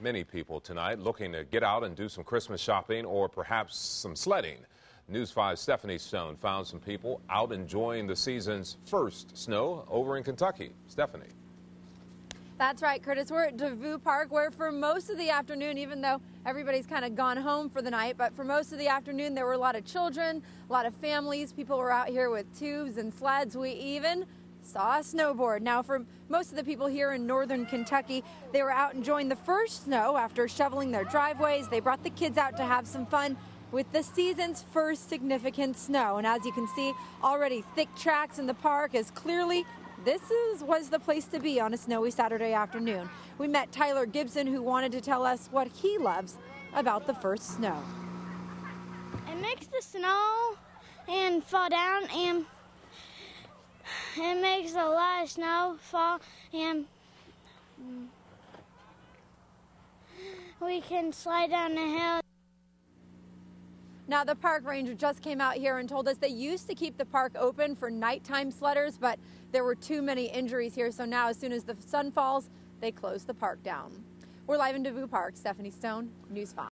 Many people tonight looking to get out and do some Christmas shopping or perhaps some sledding. News 5's Stephanie Stone found some people out enjoying the season's first snow over in Kentucky. Stephanie. That's right, Curtis. We're at Devou Park, where for most of the afternoon, even though everybody's kind of gone home for the night, but for most of the afternoon, there were a lot of children, a lot of families. People were out here with tubes and sleds. We even saw a snowboard. Now, for most of the people here in northern Kentucky, they were out enjoying the first snow after shoveling their driveways. They brought the kids out to have some fun with the season's first significant snow. And as you can see, already thick tracks in the park, as clearly was the place to be on a snowy Saturday afternoon. We met Tyler Gibson, who wanted to tell us what he loves about the first snow. It makes the snow and fall down, and it makes a lot of snow fall, and we can slide down the hill. Now, the park ranger just came out here and told us they used to keep the park open for nighttime sledders, but there were too many injuries here, so now as soon as the sun falls, they close the park down. We're live in Devou Park. Stephanie Stone, News 5.